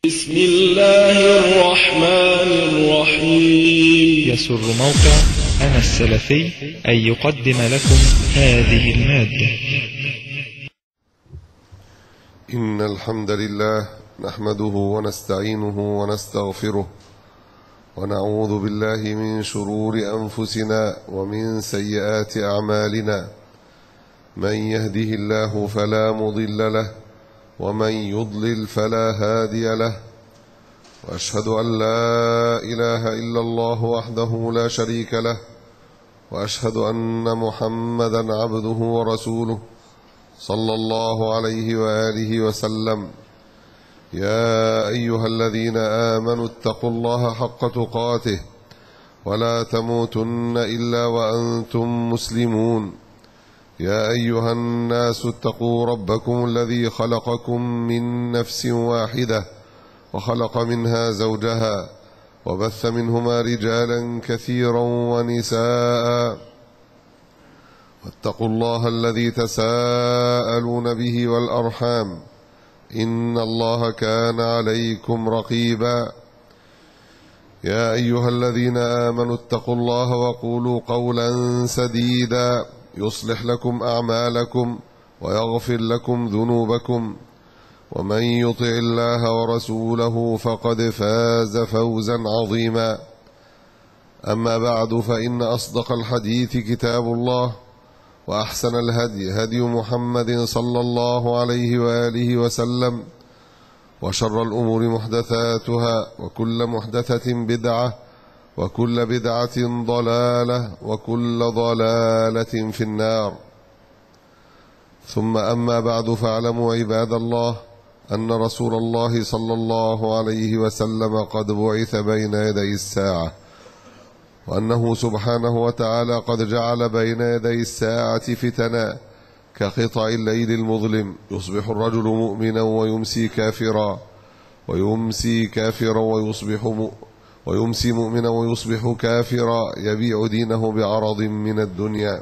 بسم الله الرحمن الرحيم. يسر موقع أنا السلفي أن يقدم لكم هذه المادة. إن الحمد لله نحمده ونستعينه ونستغفره ونعوذ بالله من شرور أنفسنا ومن سيئات أعمالنا. من يهده الله فلا مضل له ومن يضلل فلا هادي له، وأشهد أن لا إله إلا الله وحده لا شريك له، وأشهد أن محمدا عبده ورسوله صلى الله عليه وآله وسلم. يا أيها الذين آمنوا اتقوا الله حق تقاته ولا تموتن إلا وأنتم مسلمون. يا أيها الناس اتقوا ربكم الذي خلقكم من نفس واحدة وخلق منها زوجها وبث منهما رجالا كثيرا ونساء، واتقوا الله الذي تساءلون به والأرحام إن الله كان عليكم رقيبا. يا أيها الذين آمنوا اتقوا الله وقولوا قولا سديدا يصلح لكم أعمالكم ويغفر لكم ذنوبكم، ومن يطع الله ورسوله فقد فاز فوزا عظيما. أما بعد، فإن أصدق الحديث كتاب الله، وأحسن الهدي هدي محمد صلى الله عليه وآله وسلم، وشر الأمور محدثاتها، وكل محدثة بدعة، وكل بدعة ضلالة، وكل ضلالة في النار. ثم أما بعد، فاعلموا عباد الله أن رسول الله صلى الله عليه وسلم قد بعث بين يدي الساعة، وأنه سبحانه وتعالى قد جعل بين يدي الساعة فتنا كقطع الليل المظلم، يصبح الرجل مؤمنا ويمسي كافرا، ويمسي مؤمنا ويصبح كافرا، يبيع دينه بعرض من الدنيا.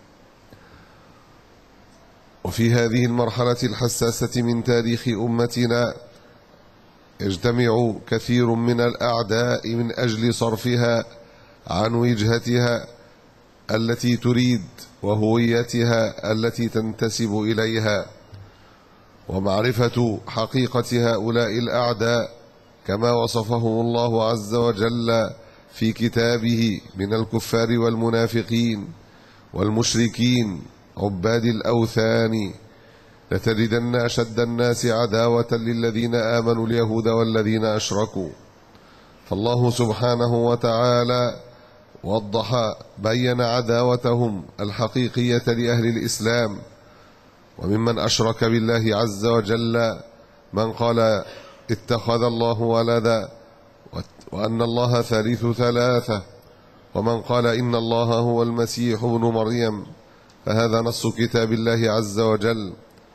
وفي هذه المرحلة الحساسة من تاريخ أمتنا يجتمع كثير من الأعداء من أجل صرفها عن وجهتها التي تريد وهويتها التي تنتسب إليها، ومعرفة حقيقة هؤلاء الأعداء كما وصفهم الله عز وجل في كتابه من الكفار والمنافقين والمشركين عباد الأوثان. لتجدن أشد الناس عداوة للذين آمنوا اليهود والذين أشركوا. فالله سبحانه وتعالى بين عداوتهم الحقيقية لأهل الإسلام. وممن أشرك بالله عز وجل من قال اتخذ الله ولدا وأن الله ثالث ثلاثة، ومن قال إن الله هو المسيح ابن مريم، فهذا نص كتاب الله عز وجل.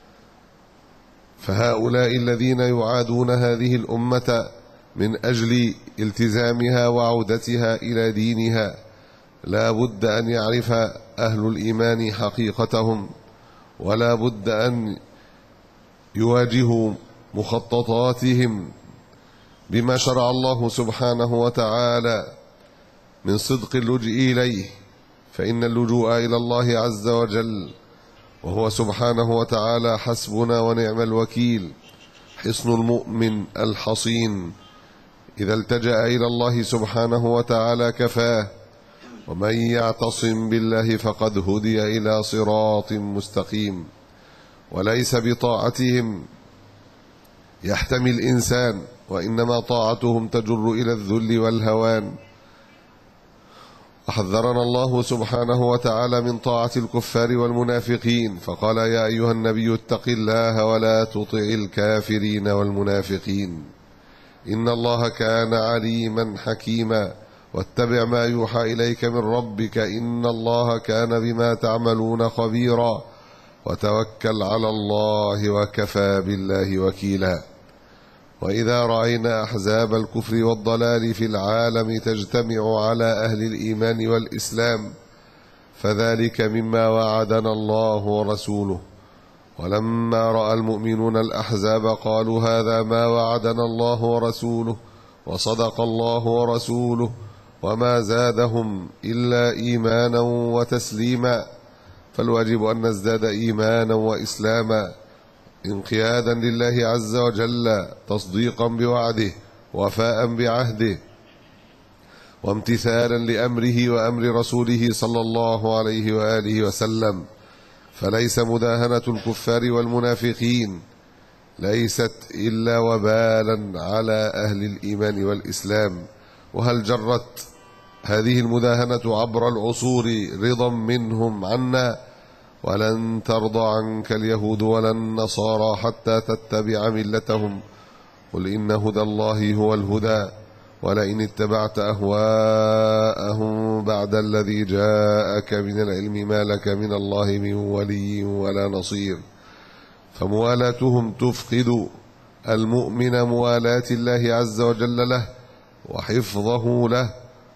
فهؤلاء الذين يعادون هذه الأمة من أجل التزامها وعودتها إلى دينها لا بد أن يعرف أهل الإيمان حقيقتهم، ولا بد أن يواجهوا مخططاتهم بما شرع الله سبحانه وتعالى من صدق اللجوء إليه، فإن اللجوء إلى الله عز وجل وهو سبحانه وتعالى حسبنا ونعم الوكيل، حصن المؤمن الحصين إذا التجأ إلى الله سبحانه وتعالى كفاه. ومن يعتصم بالله فقد هدي إلى صراط مستقيم. وليس بطاعتهم يحتمي الإنسان، وإنما طاعتهم تجر إلى الذل والهوان. وحذرنا الله سبحانه وتعالى من طاعة الكفار والمنافقين، فقال يا أيها النبي اتق الله ولا تطع الكافرين والمنافقين إن الله كان عليما حكيما، واتبع ما يوحى إليك من ربك إن الله كان بما تعملون خبيرا، وتوكل على الله وكفى بالله وكيلا. وإذا رأينا أحزاب الكفر والضلال في العالم تجتمع على أهل الإيمان والإسلام فذلك مما وعدنا الله ورسوله، ولما رأى المؤمنون الأحزاب قالوا هذا ما وعدنا الله ورسوله وصدق الله ورسوله وما زادهم إلا إيمانا وتسليما. فالواجب أن نزداد إيمانا وإسلاما انقيادا لله عز وجل، تصديقا بوعده، وفاء بعهده، وامتثالا لأمره وأمر رسوله صلى الله عليه وآله وسلم. فليس مداهنة الكفار والمنافقين ليست إلا وبالا على أهل الإيمان والإسلام. وهل جرت هذه المداهنة عبر العصور رضا منهم عنا؟ ولن ترضى عنك اليهود ولا النصارى حتى تتبع ملتهم، قل إن هدى الله هو الهدى ولئن اتبعت أهواءهم بعد الذي جاءك من العلم ما لك من الله من ولي ولا نصير. فموالاتهم تفقد المؤمن موالاة الله عز وجل له وحفظه له،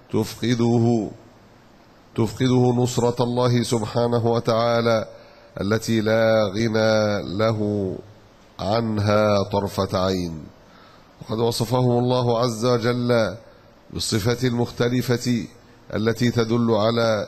تفقده نصرة الله سبحانه وتعالى التي لا غنى له عنها طرفة عين. وقد وصفهم الله عز وجل بالصفات المختلفة التي تدل على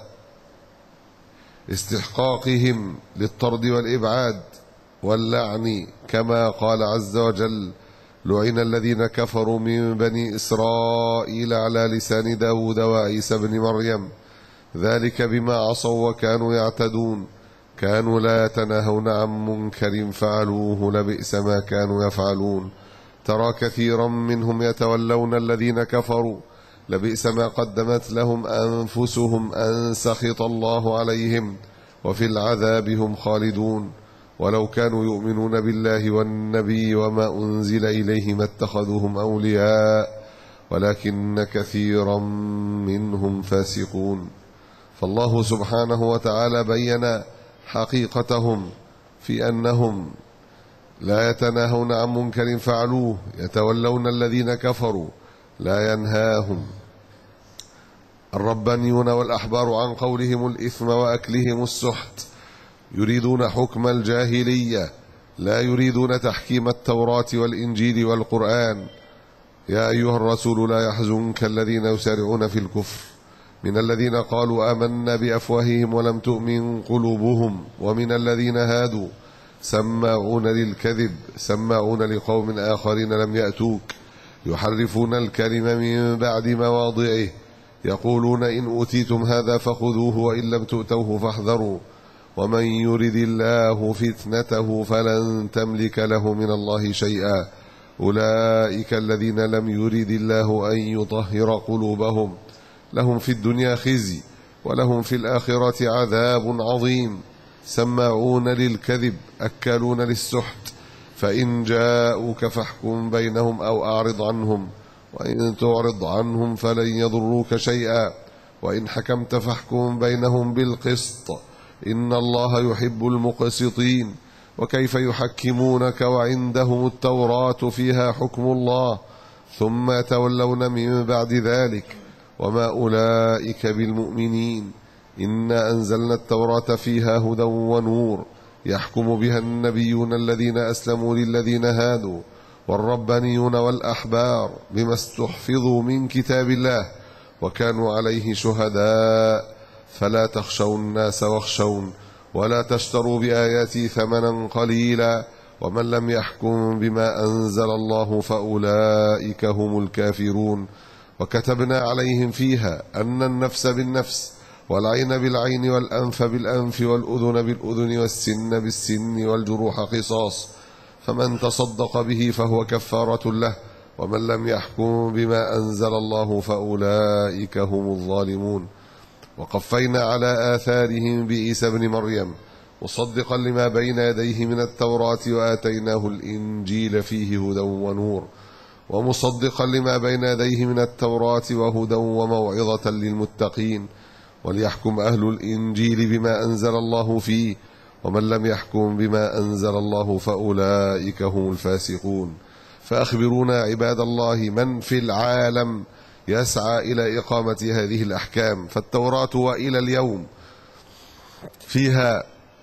استحقاقهم للطرد والإبعاد واللعن، كما قال عز وجل: لعن الذين كفروا من بني إسرائيل على لسان داود وعيسى بن مريم ذلك بما عصوا وكانوا يعتدون كانوا لا يتناهون عن منكر فعلوه لبئس ما كانوا يفعلون ترى كثيرا منهم يتولون الذين كفروا لبئس ما قدمت لهم أنفسهم أن سخط الله عليهم وفي العذاب هم خالدون ولو كانوا يؤمنون بالله والنبي وما أنزل إليه ما اتخذوهم أولياء ولكن كثيرا منهم فاسقون. فالله سبحانه وتعالى بين حقيقتهم في أنهم لا يتناهون عن منكر فعلوه، يتولون الذين كفروا، لا ينهاهم الربانيون والأحبار عن قولهم الإثم وأكلهم السحت، يريدون حكم الجاهلية لا يريدون تحكيم التوراة والإنجيل والقرآن. يا أيها الرسول لا يحزنك الذين يسارعون في الكفر من الذين قالوا آمنا بأفواههم ولم تؤمن قلوبهم ومن الذين هادوا سماعون للكذب سماعون لقوم آخرين لم يأتوك يحرفون الكلم من بعد مواضعه يقولون إن أوتيتم هذا فخذوه وإن لم تؤتوه فاحذروا ومن يرد الله فتنته فلن تملك له من الله شيئا أولئك الذين لم يرد الله أن يطهر قلوبهم لهم في الدنيا خزي ولهم في الآخرة عذاب عظيم سماعون للكذب أكالون للسحت فإن جاءوك فاحكم بينهم أو أعرض عنهم وإن تعرض عنهم فلن يضروك شيئا وإن حكمت فاحكم بينهم بالقسط إن الله يحب المقسطين. وكيف يحكمونك وعندهم التوراة فيها حكم الله ثم يتولون من بعد ذلك وما أولئك بالمؤمنين. إنا أنزلنا التوراة فيها هدى ونور يحكم بها النبيون الذين أسلموا للذين هادوا والربانيون والأحبار بما استحفظوا من كتاب الله وكانوا عليه شهداء فلا تخشوا الناس واخشون ولا تشتروا بآياتي ثمنا قليلا ومن لم يحكم بما أنزل الله فأولئك هم الكافرون. وكتبنا عليهم فيها أن النفس بالنفس والعين بالعين والأنف بالأنف والأذن بالأذن والسن بالسن والجروح قصاص فمن تصدق به فهو كفارة له ومن لم يحكم بما أنزل الله فأولئك هم الظالمون. وقفينا على آثارهم بعيسى بن مريم مصدقا لما بين يديه من التوراة وآتيناه الإنجيل فيه هدى ونور ومصدقا لما بين يديه من التوراة وهدى وموعظة للمتقين وليحكم أهل الإنجيل بما أنزل الله فيه ومن لم يحكم بما أنزل الله فأولئك هم الفاسقون. فأخبرونا عباد الله من في العالم يسعى إلى إقامة هذه الأحكام. فالتوراة وإلى اليوم فيها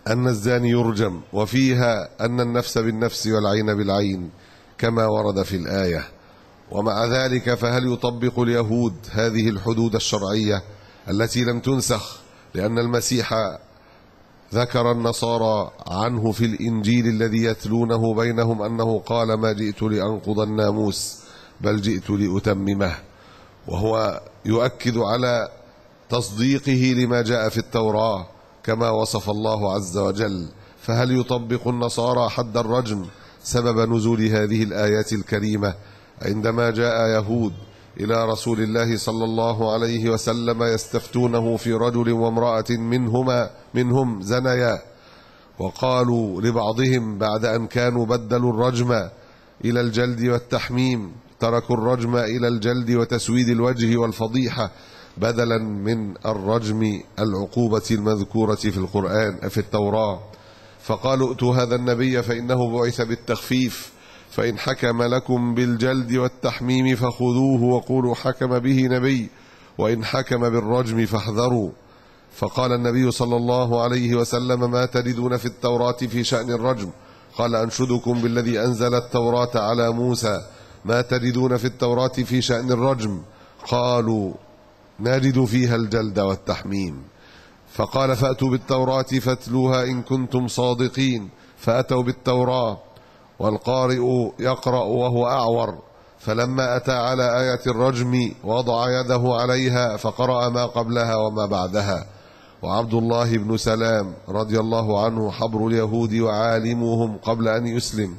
أن الزاني يرجم، وفيها أن النفس بالنفس والعين بالعين كما ورد في الآية. ومع ذلك فهل يطبق اليهود هذه الحدود الشرعية التي لم تنسخ؟ لأن المسيح ذكر النصارى عنه في الإنجيل الذي يتلونه بينهم أنه قال: ما جئت لأنقض الناموس بل جئت لأتممه، وهو يؤكد على تصديقه لما جاء في التوراة كما وصف الله عز وجل. فهل يطبق النصارى حد الرجم سبب نزول هذه الآيات الكريمة عندما جاء يهود إلى رسول الله صلى الله عليه وسلم يستفتونه في رجل وامرأة منهم زنيا، وقالوا لبعضهم بعد أن كانوا بدلوا الرجم إلى الجلد والتحميم، تركوا الرجم إلى الجلد وتسويد الوجه والفضيحة بدلا من الرجم العقوبة المذكورة في القرآن في التوراة، فقالوا: ائتوا هذا النبي فإنه بعث بالتخفيف، فإن حكم لكم بالجلد والتحميم فخذوه وقولوا حكم به نبي، وإن حكم بالرجم فاحذروا. فقال النبي صلى الله عليه وسلم: ما تجدون في التوراة في شأن الرجم؟ قال: أنشدكم بالذي أنزل التوراة على موسى، ما تجدون في التوراة في شأن الرجم؟ قالوا: نجد فيها الجلد والتحميم. فقال: فأتوا بالتوراة فاتلوها إن كنتم صادقين. فأتوا بالتوراة، والقارئ يقرأ وهو أعور، فلما أتى على آية الرجم وضع يده عليها فقرأ ما قبلها وما بعدها. وعبد الله بن سلام رضي الله عنه حبر اليهود وعالمهم قبل أن يسلم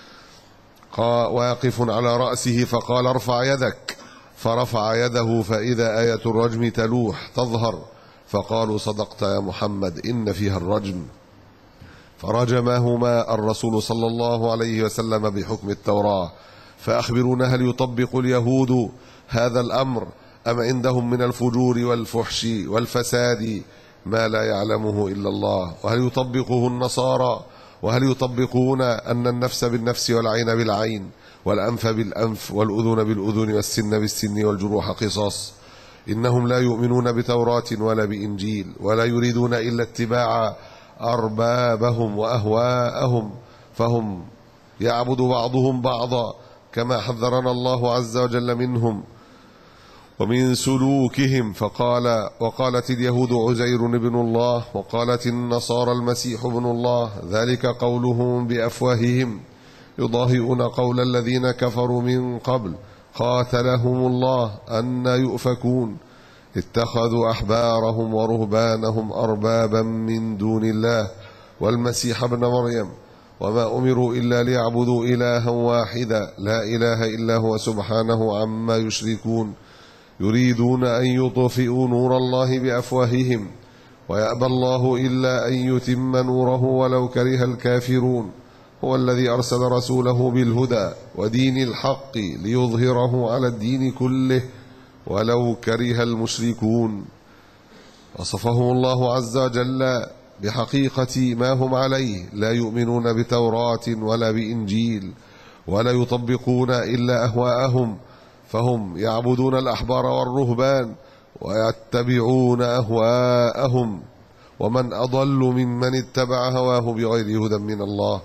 واقف على رأسه فقال: ارفع يدك، فرفع يده فإذا آية الرجم تلوح تظهر، فقالوا: صدقت يا محمد، إن فيها الرجم. فرجمهما الرسول صلى الله عليه وسلم بحكم التوراة. فأخبرونا، هل يطبق اليهود هذا الأمر أم عندهم من الفجور والفحش والفساد ما لا يعلمه إلا الله؟ وهل يطبقه النصارى؟ وهل يطبقون أن النفس بالنفس والعين بالعين والأنف بالأنف والأذن بالأذن والسن بالسن والجروح قصاص؟ إنهم لا يؤمنون بتوراة ولا بإنجيل، ولا يريدون إلا اتباع أربابهم وأهواءهم، فهم يعبد بعضهم بعضا كما حذرنا الله عز وجل منهم ومن سلوكهم. وقالت اليهود عزير ابن الله، وقالت النصارى المسيح ابن الله، ذلك قولهم بأفواههم يضاهئون قول الذين كفروا من قبل قاتلهم الله أن يؤفكون. اتخذوا أحبارهم ورهبانهم أربابا من دون الله والمسيح ابن مريم، وما أمروا إلا ليعبدوا إلها واحدا لا إله إلا هو سبحانه عما يشركون. يريدون أن يطفئوا نور الله بأفواههم ويأبى الله إلا أن يتم نوره ولو كره الكافرون. هو الذي أرسل رسوله بالهدى ودين الحق ليظهره على الدين كله ولو كره المشركون. وصفهم الله عز وجل بحقيقة ما هم عليه، لا يؤمنون بتوراة ولا بإنجيل ولا يطبقون إلا أهواءهم، فهم يعبدون الأحبار والرهبان ويتبعون أهواءهم. ومن أضل ممن اتبع هواه بغير هدى من الله.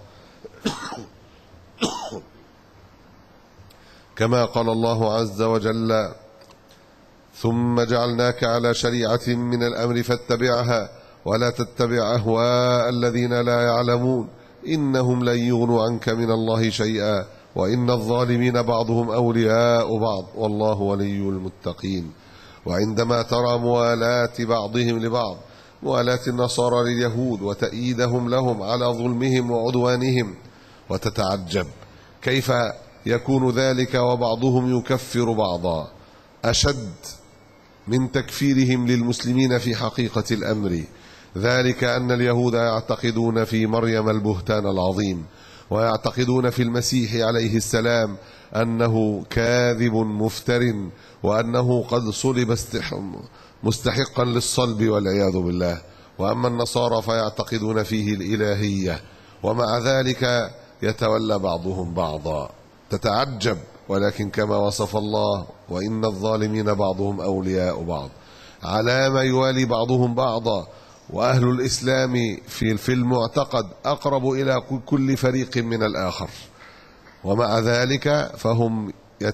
كما قال الله عز وجل: ثم جعلناك على شريعة من الأمر فاتبعها ولا تتبع أهواء الذين لا يعلمون إنهم لن يغنوا عنك من الله شيئا وإن الظالمين بعضهم أولياء بعض والله ولي المتقين. وعندما ترى موالاة بعضهم لبعض، موالاة النصارى لليهود وتأييدهم لهم على ظلمهم وعدوانهم، وتتعجب كيف يكون ذلك وبعضهم يكفر بعضا، أشد من تكفيرهم للمسلمين في حقيقة الأمر. ذلك أن اليهود يعتقدون في مريم البهتان العظيم، ويعتقدون في المسيح عليه السلام أنه كاذب مفتر، وأنه قد صلب مستحقا للصلب والعياذ بالله. وأما النصارى فيعتقدون فيه الإلهية، ومع ذلك يتولى بعضهم بعضا. تتعجب، ولكن كما وصف الله: وإن الظالمين بعضهم أولياء بعض. على ما يوالي بعضهم بعضا وأهل الإسلام في المعتقد أقرب إلى كل فريق من الآخر، ومع ذلك فهم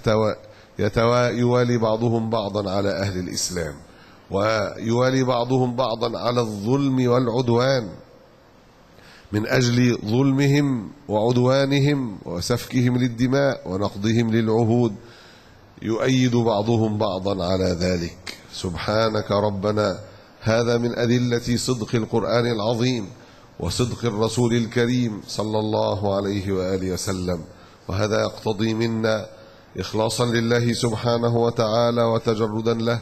يوالي بعضهم بعضا على أهل الإسلام، ويوالي بعضهم بعضا على الظلم والعدوان من أجل ظلمهم وعدوانهم وسفكهم للدماء ونقضهم للعهود. يؤيد بعضهم بعضا على ذلك. سبحانك ربنا، هذا من أدلة صدق القرآن العظيم وصدق الرسول الكريم صلى الله عليه وآله وسلم، وهذا يقتضي منا إخلاصا لله سبحانه وتعالى وتجردا له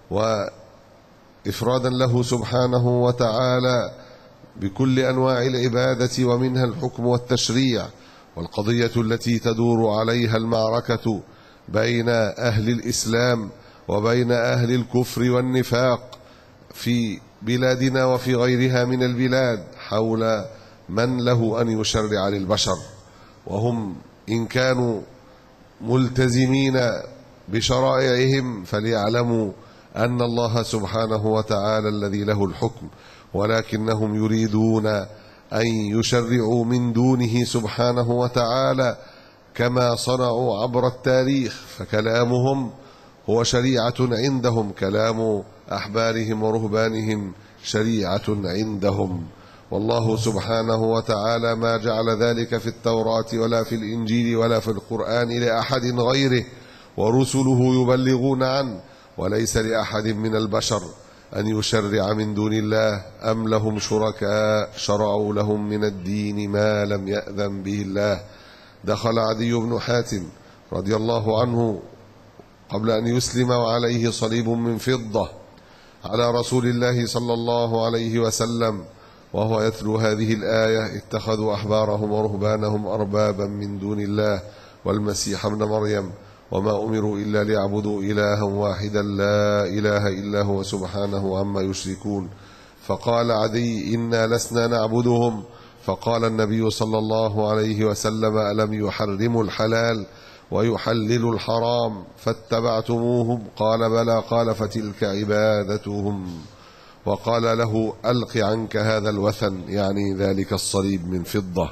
وإفرادا له سبحانه وتعالى بكل أنواع العبادة، ومنها الحكم والتشريع، والقضية التي تدور عليها المعركة بين أهل الإسلام وبين أهل الكفر والنفاق في بلادنا وفي غيرها من البلاد حول من له أن يشرع للبشر. وهم إن كانوا ملتزمين بشرائعهم فليعلموا أن الله سبحانه وتعالى الذي له الحكم، ولكنهم يريدون أن يشرعوا من دونه سبحانه وتعالى كما صنعوا عبر التاريخ، فكلامهم هو شريعة عندهم، كلام أحبارهم ورهبانهم شريعة عندهم. والله سبحانه وتعالى ما جعل ذلك في التوراة ولا في الإنجيل ولا في القرآن لأحد غيره، ورسله يبلغون عنه، وليس لأحد من البشر أن يشرع من دون الله. أم لهم شركاء شرعوا لهم من الدين ما لم يأذن به الله. دخل عدي بن حاتم رضي الله عنه قبل أن يسلم وعليه صليب من فضة على رسول الله صلى الله عليه وسلم وهو يتلو هذه الآية: اتخذوا أحبارهم ورهبانهم أربابا من دون الله والمسيح ابن مريم وما أمروا إلا ليعبدوا إلها واحدا لا إله إلا هو سبحانه عما يشركون. فقال عدي: إنا لسنا نعبدهم. فقال النبي صلى الله عليه وسلم: ألم يحرموا الحلال ويحللوا الحرام فاتبعتموهم؟ قال: بلى. قال: فتلك عبادتهم. وقال له: ألق عنك هذا الوثن، يعني ذلك الصليب من فضة.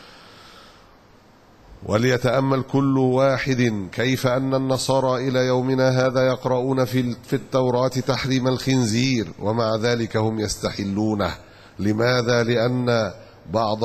وليتأمل كل واحد كيف أن النصارى إلى يومنا هذا يقرؤون في التوراة تحريم الخنزير، ومع ذلك هم يستحلونه. لماذا؟ لأن بعض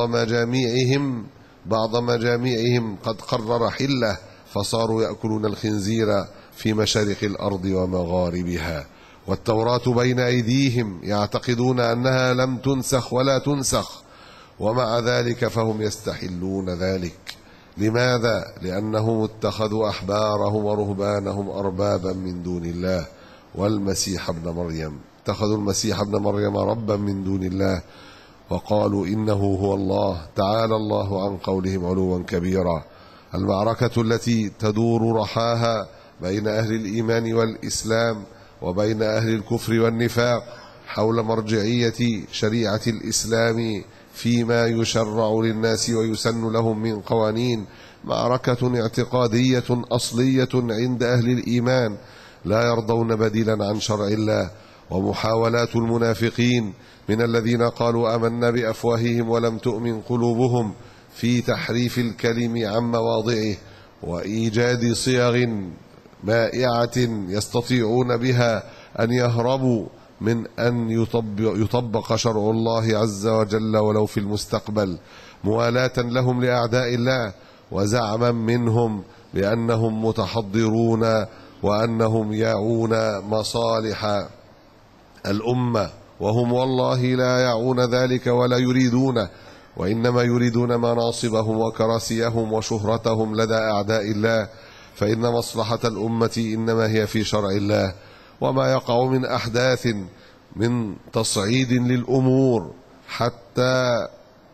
مجاميعهم قد قرر حله، فصاروا يأكلون الخنزير في مشارق الأرض ومغاربها، والتوراة بين أيديهم، يعتقدون أنها لم تنسخ ولا تنسخ، ومع ذلك فهم يستحلون ذلك. لماذا؟ لأنهم اتخذوا أحبارهم ورهبانهم أربابا من دون الله والمسيح ابن مريم، اتخذوا المسيح ابن مريم ربا من دون الله، وقالوا إنه هو الله. تعالى الله عن قولهم علوا كبيرا. المعركة التي تدور رحاها بين أهل الإيمان والإسلام وبين أهل الكفر والنفاق حول مرجعية شريعة الإسلام فيما يشرع للناس ويسن لهم من قوانين، معركة اعتقادية أصلية عند أهل الإيمان لا يرضون بديلا عن شرع الله. ومحاولات المنافقين من الذين قالوا آمنا بأفواههم ولم تؤمن قلوبهم في تحريف الكلم عن مواضعه وإيجاد صيغ مائعة يستطيعون بها أن يهربوا من أن يطبق شرع الله عز وجل ولو في المستقبل، موالاة لهم لأعداء الله، وزعما منهم بأنهم متحضرون وأنهم يعون مصالح الأمة، وهم والله لا يعون ذلك ولا يريدونه، وإنما يريدون مناصبهم وكراسيهم وشهرتهم لدى أعداء الله. فإن مصلحة الأمة إنما هي في شرع الله. وما يقع من أحداث من تصعيد للأمور حتى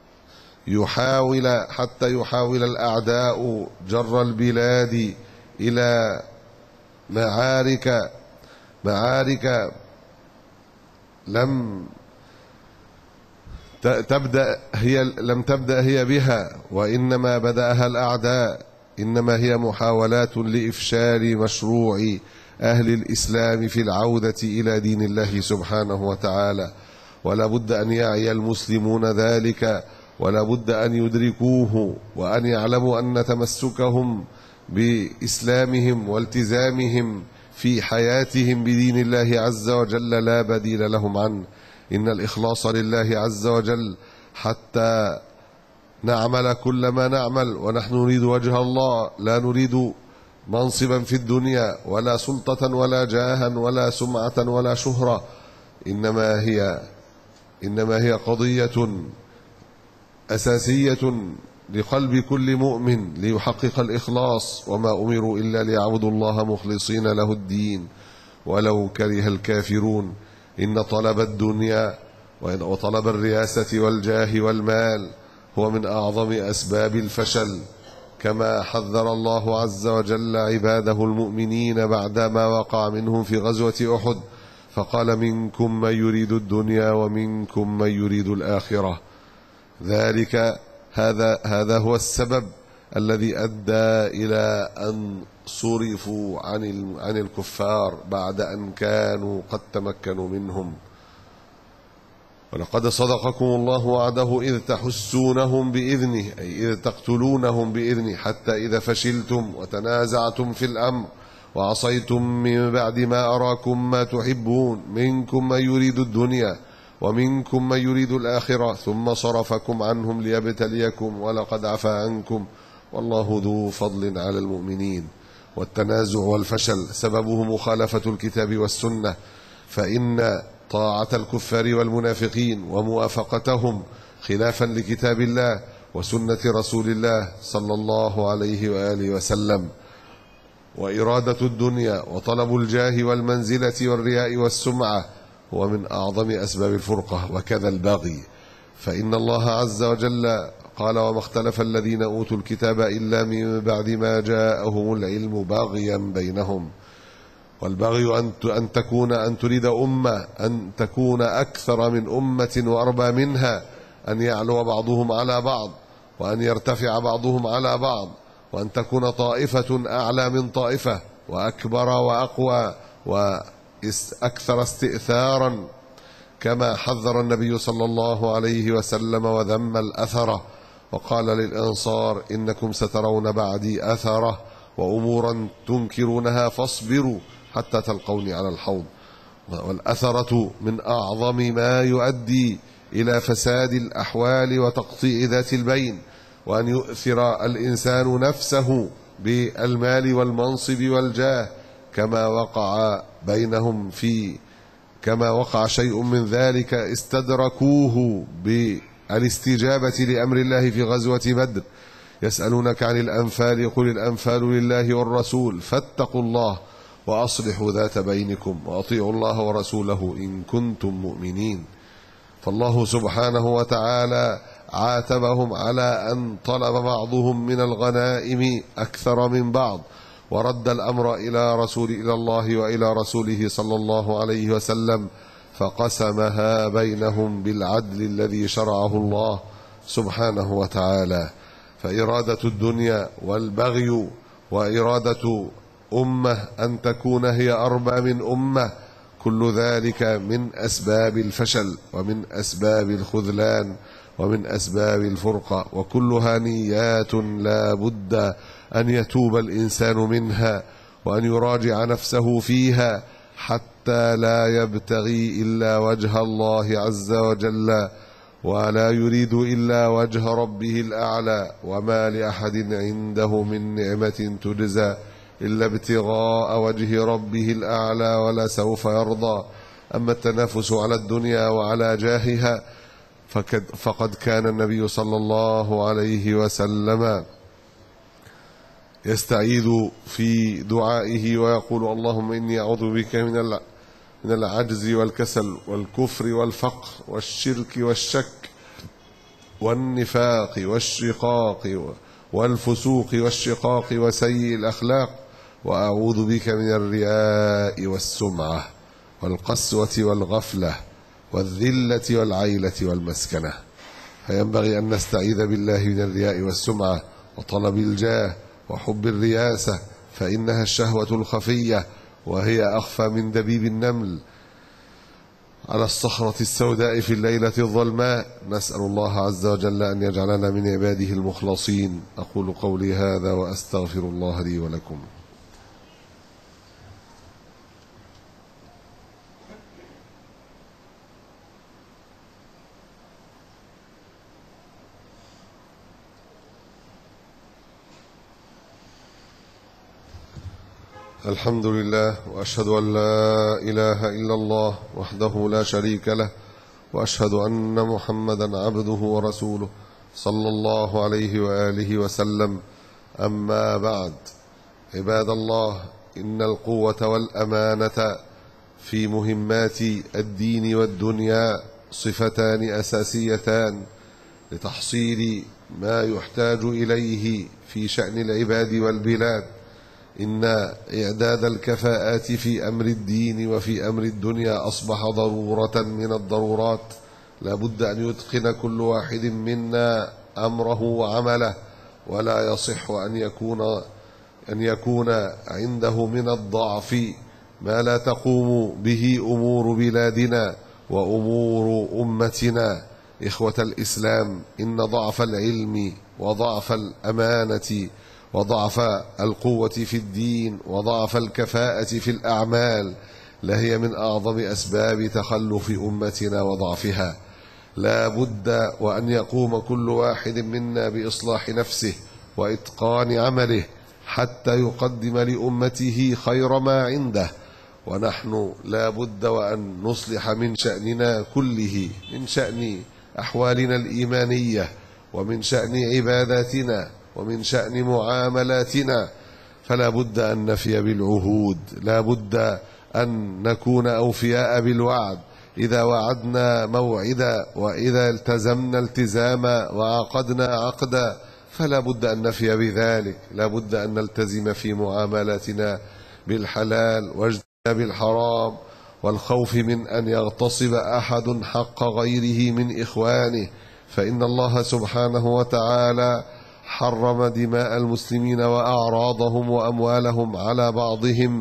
يحاول الأعداء جر البلاد إلى معارك لم تبدأ هي بها، وإنما بدأها الأعداء. إنما هي محاولات لإفشال مشروع أهل الإسلام في العودة إلى دين الله سبحانه وتعالى. ولا بد أن يعي المسلمون ذلك، ولا بد أن يدركوه، وأن يعلموا أن تمسكهم بإسلامهم والتزامهم في حياتهم بدين الله عز وجل لا بديل لهم عنه. إن الإخلاص لله عز وجل حتى نعمل كل ما نعمل ونحن نريد وجه الله، لا نريد منصبا في الدنيا ولا سلطة ولا جاها ولا سمعة ولا شهرة، إنما هي قضية أساسية لقلب كل مؤمن ليحقق الإخلاص. وما أمروا إلا ليعبدوا الله مخلصين له الدين ولو كره الكافرون. إن طلب الدنيا وطلب الرياسة والجاه والمال هو من أعظم أسباب الفشل، كما حذر الله عز وجل عباده المؤمنين بعدما وقع منهم في غزوة أحد، فقال: منكم من يريد الدنيا ومنكم من يريد الآخرة. هذا هو السبب الذي أدى إلى أن صرفوا عن الكفار بعد أن كانوا قد تمكنوا منهم. ولقد صدقكم الله وعده إذ تحسونهم بإذنه، أي إذ تقتلونهم بإذنه، حتى إذا فشلتم وتنازعتم في الأمر وعصيتم من بعد ما أراكم ما تحبون، منكم من يريد الدنيا ومنكم من يريد الآخرة، ثم صرفكم عنهم ليبتليكم ولقد عفا عنكم والله ذو فضل على المؤمنين. والتنازع والفشل سببه مخالفة الكتاب والسنة، فإن طاعة الكفار والمنافقين وموافقتهم خلافا لكتاب الله وسنة رسول الله صلى الله عليه وآله وسلم، وإرادة الدنيا وطلب الجاه والمنزلة والرياء والسمعة هو من أعظم أسباب الفرقة، وكذا البغي. فإن الله عز وجل قال: وما اختلف الذين أوتوا الكتاب إلا من بعد ما جاءهم العلم بغيا بينهم. والبغي أن تريد أمة أن تكون أكثر من أمة وأربى منها، أن يعلو بعضهم على بعض، وأن يرتفع بعضهم على بعض، وأن تكون طائفة أعلى من طائفة وأكبر وأقوى وأكثر استئثارا، كما حذر النبي صلى الله عليه وسلم وذم الأثرة، وقال للأنصار: إنكم سترون بعدي أثرة وأمورا تنكرونها فاصبروا حتى تلقوني على الحوض. والأثرة من أعظم ما يؤدي إلى فساد الأحوال وتقطيع ذات البين، وأن يؤثر الإنسان نفسه بالمال والمنصب والجاه، كما وقع شيء من ذلك استدركوه بالاستجابة لأمر الله في غزوة بدر. يسألونك عن الأنفال قل الأنفال لله والرسول فاتقوا الله وأصلحوا ذات بينكم وأطيعوا الله ورسوله إن كنتم مؤمنين. فالله سبحانه وتعالى عاتبهم على أن طلب بعضهم من الغنائم أكثر من بعض، ورد الأمر إلى الله وإلى رسوله صلى الله عليه وسلم، فقسمها بينهم بالعدل الذي شرعه الله سبحانه وتعالى. فإرادة الدنيا والبغي وإرادة أمة أن تكون هي أربى من أمة، كل ذلك من أسباب الفشل ومن أسباب الخذلان ومن أسباب الفرقة، وكلها نيات لا بد أن يتوب الإنسان منها وأن يراجع نفسه فيها، حتى لا يبتغي إلا وجه الله عز وجل ولا يريد إلا وجه ربه الأعلى، وما لأحد عنده من نعمة تجزى إلا ابتغاء وجه ربه الأعلى ولسوف يرضى. أما التنافس على الدنيا وعلى جاهها فقد كان النبي صلى الله عليه وسلم يستعيذ في دعائه ويقول: اللهم إني أعوذ بك من العجز والكسل والكفر والفقر والشرك والشك والنفاق والشقاق والفسوق والشقاق وسيء الأخلاق، وأعوذ بك من الرياء والسمعة والقسوة والغفلة والذلة والعيلة والمسكنة. فينبغي أن نستعيذ بالله من الرياء والسمعة وطلب الجاه وحب الرياسة، فإنها الشهوة الخفية وهي أخفى من دبيب النمل. على الصخرة السوداء في الليلة الظلماء. نسأل الله عز وجل أن يجعلنا من عباده المخلصين. أقول قولي هذا وأستغفر الله لي ولكم. الحمد لله، وأشهد أن لا إله إلا الله وحده لا شريك له، وأشهد أن محمدا عبده ورسوله صلى الله عليه وآله وسلم. أما بعد، عباد الله، إن القوة والأمانة في مهمات الدين والدنيا صفتان أساسيتان لتحصيل ما يحتاج إليه في شأن العباد والبلاد. إن إعداد الكفاءات في أمر الدين وفي أمر الدنيا أصبح ضرورة من الضرورات. لا بد أن يتقن كل واحد منا أمره وعمله، ولا يصح أن يكون عنده من الضعف ما لا تقوم به أمور بلادنا وأمور أمتنا. إخوة الإسلام، إن ضعف العلم وضعف الأمانة وضعف القوة في الدين وضعف الكفاءة في الأعمال لهي من أعظم أسباب تخلف أمتنا وضعفها. لا بد وأن يقوم كل واحد منا بإصلاح نفسه وإتقان عمله حتى يقدم لأمته خير ما عنده. ونحن لا بد وأن نصلح من شأننا كله، من شأن أحوالنا الإيمانية، ومن شأن عباداتنا، ومن شأن معاملاتنا. فلا بد أن نفي بالعهود، لا بد أن نكون أوفياء بالوعد. إذا وعدنا موعدا وإذا التزمنا التزاما وعقدنا عقدا فلا بد أن نفي بذلك. لا بد أن نلتزم في معاملاتنا بالحلال واجتناب الحرام، والخوف من أن يغتصب أحد حق غيره من إخوانه، فإن الله سبحانه وتعالى حرم دماء المسلمين وأعراضهم وأموالهم على بعضهم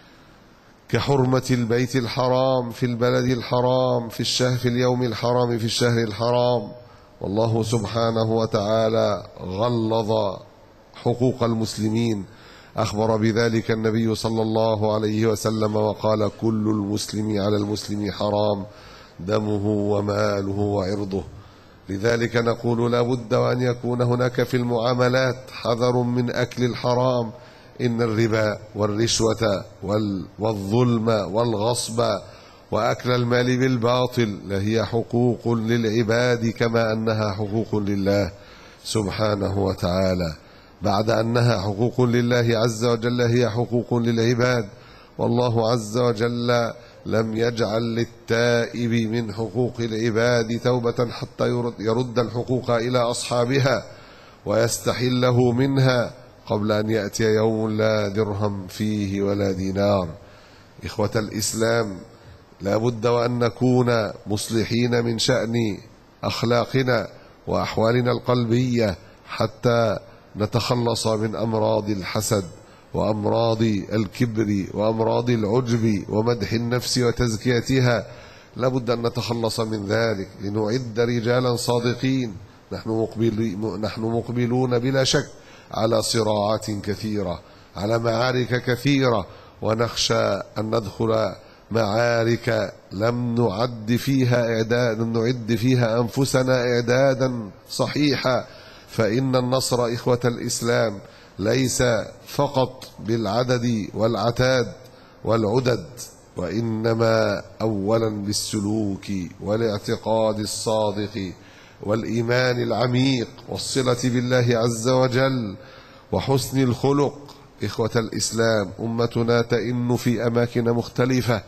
كحرمة البيت الحرام في البلد الحرام في اليوم الحرام في الشهر الحرام. والله سبحانه وتعالى غلظ حقوق المسلمين، أخبر بذلك النبي صلى الله عليه وسلم وقال: كل المسلم على المسلم حرام دمه وماله وعرضه. لذلك نقول لا بد وأن يكون هناك في المعاملات حذر من أكل الحرام. إن الربا والرشوة والظلم والغصب وأكل المال بالباطل لهي حقوق للعباد كما أنها حقوق لله سبحانه وتعالى. بعد أنها حقوق لله عز وجل هي حقوق للعباد. والله عز وجل لم يجعل للتائب من حقوق العباد توبة حتى يرد الحقوق إلى أصحابها ويستحله منها قبل أن يأتي يوم لا درهم فيه ولا دينار. إخوة الإسلام، لا بد وأن نكون مصلحين من شأن أخلاقنا وأحوالنا القلبية حتى نتخلص من أمراض الحسد وأمراض الكبر وأمراض العجب ومدح النفس وتزكيتها. لا بد أن نتخلص من ذلك لنعد رجالا صادقين. نحن مقبلون بلا شك على صراعات كثيرة، على معارك كثيرة، ونخشى أن ندخل معارك لم نعد فيها أنفسنا إعدادا صحيحا. فإن النصر إخوة الإسلام ليس فقط بالعدد والعتاد والعدد، وإنما أولا بالسلوك والاعتقاد الصادق والإيمان العميق والصلة بالله عز وجل وحسن الخلق. إخوة الإسلام، أمتنا تئن في أماكن مختلفة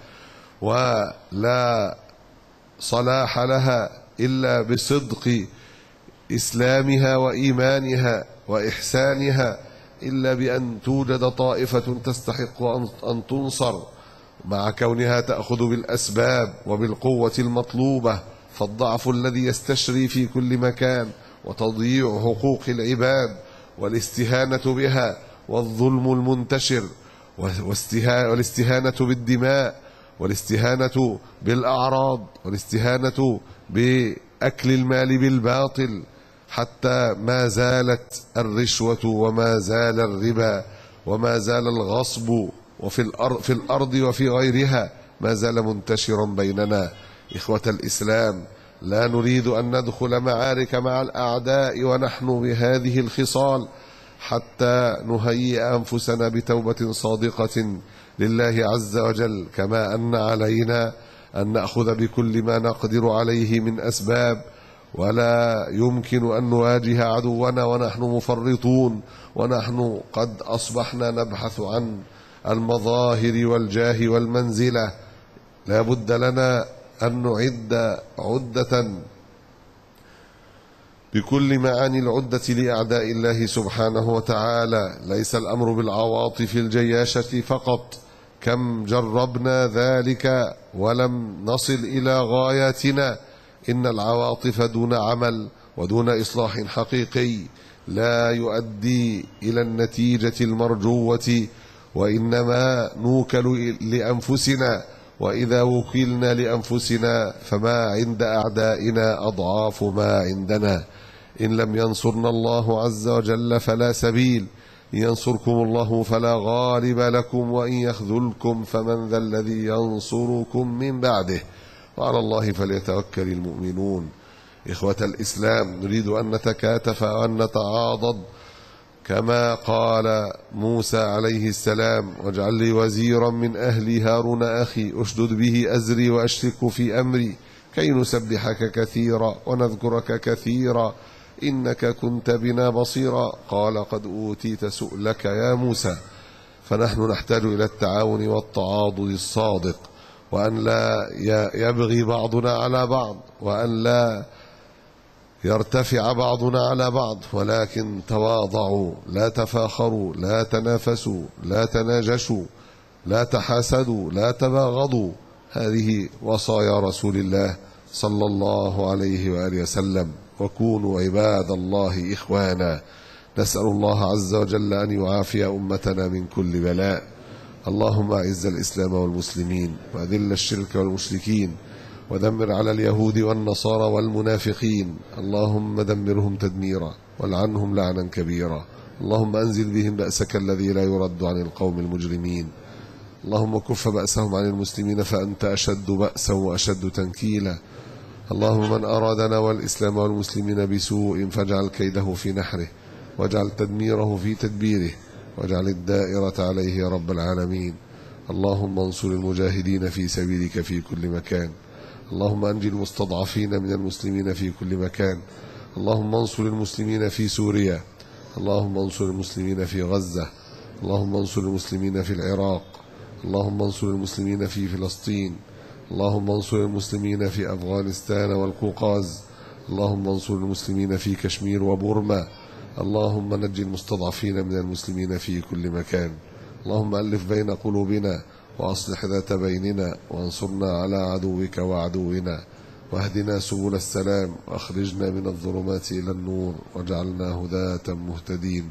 ولا صلاح لها إلا بصدق إسلامها وإيمانها وإحسانها، إلا بأن توجد طائفة تستحق أن تنصر مع كونها تأخذ بالأسباب وبالقوة المطلوبة. فالضعف الذي يستشري في كل مكان وتضييع حقوق العباد والاستهانة بها والظلم المنتشر والاستهانة بالدماء والاستهانة بالأعراض والاستهانة بأكل المال بالباطل، حتى ما زالت الرشوة وما زال الربا وما زال الغصب في الأرض وفي غيرها ما زال منتشرا بيننا. إخوة الإسلام، لا نريد أن ندخل معارك مع الأعداء ونحن بهذه الخصال، حتى نهيئ أنفسنا بتوبة صادقة لله عز وجل، كما أن علينا أن نأخذ بكل ما نقدر عليه من أسباب، ولا يمكن أن نواجه عدونا ونحن مفرطون، ونحن قد أصبحنا نبحث عن المظاهر والجاه والمنزلة. لا بد لنا أن نعد عدة بكل معاني العدة لأعداء الله سبحانه وتعالى. ليس الأمر بالعواطف الجياشة فقط، كم جربنا ذلك ولم نصل إلى غاياتنا. إن العواطف دون عمل ودون إصلاح حقيقي لا يؤدي إلى النتيجة المرجوة، وإنما نوكل لأنفسنا، وإذا وكلنا لأنفسنا فما عند أعدائنا أضعاف ما عندنا. إن لم ينصرنا الله عز وجل فلا سبيل، إن ينصركم الله فلا غالب لكم، وإن يخذلكم فمن ذا الذي ينصركم من بعده، وعلى الله فليتوكل المؤمنون. إخوة الإسلام، نريد أن نتكاتف وأن نتعاضد كما قال موسى عليه السلام: واجعل لي وزيرا من أهلي هارون أخي أشدد به أزري وأشركه في أمري كي نسبحك كثيرا ونذكرك كثيرا إنك كنت بنا بصيرا. قال: قد أوتيت سؤلك يا موسى. فنحن نحتاج إلى التعاون والتعاضد الصادق، وأن لا يبغي بعضنا على بعض، وأن لا يرتفع بعضنا على بعض، ولكن تواضعوا، لا تفاخروا، لا تنافسوا، لا تناجشوا، لا تحاسدوا، لا تباغضوا. هذه وصايا رسول الله صلى الله عليه وآله وسلم. وكونوا عباد الله إخوانا. نسأل الله عز وجل أن يعافي أمتنا من كل بلاء. اللهم أعز الإسلام والمسلمين، وأذل الشرك والمشركين، ودمر على اليهود والنصارى والمنافقين. اللهم دمرهم تدميرا، والعنهم لعنا كبيرا. اللهم أنزل بهم بأسك الذي لا يرد عن القوم المجرمين. اللهم كف بأسهم عن المسلمين فأنت أشد بأسا وأشد تنكيلا. اللهم من أرادنا والإسلام والمسلمين بسوء فاجعل كيده في نحره، واجعل تدميره في تدبيره، واجعل الدائرة عليه يا رب العالمين. اللهم انصر المجاهدين في سبيلك في كل مكان. اللهم أنجي المستضعفين من المسلمين في كل مكان. اللهم انصر المسلمين في سوريا. اللهم انصر المسلمين في غزة. اللهم انصر المسلمين في العراق. اللهم انصر المسلمين في فلسطين. اللهم انصر المسلمين في أفغانستان والقوقاز. اللهم انصر المسلمين في كشمير وبورما. اللهم نجي المستضعفين من المسلمين في كل مكان. اللهم ألف بين قلوبنا وأصلح ذات بيننا، وانصرنا على عدوك وعدونا، واهدنا سبل السلام، وأخرجنا من الظلمات إلى النور، واجعلنا هداة مهتدين.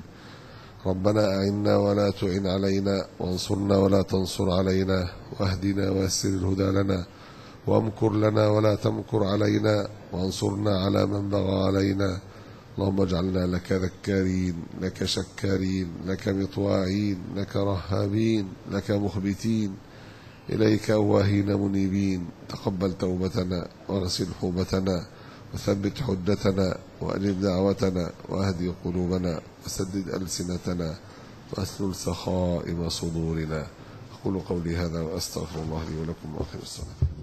ربنا أعنا ولا تعن علينا، وانصرنا ولا تنصر علينا، واهدنا ويسر الهدى لنا، وامكر لنا ولا تمكر علينا، وانصرنا على من بغى علينا. اللهم اجعلنا لك ذكارين، لك شكارين، لك مطواعين، لك رهابين، لك مخبتين، إليك أواهين منيبين. تقبل توبتنا، واغسل حوبتنا، وثبت حجتنا، وأجب دعوتنا، واهدي قلوبنا، وسدد ألسنتنا، وأسلل سخائم صدورنا. أقول قولي هذا وأستغفر الله لي ولكم، وأقم الصلاة.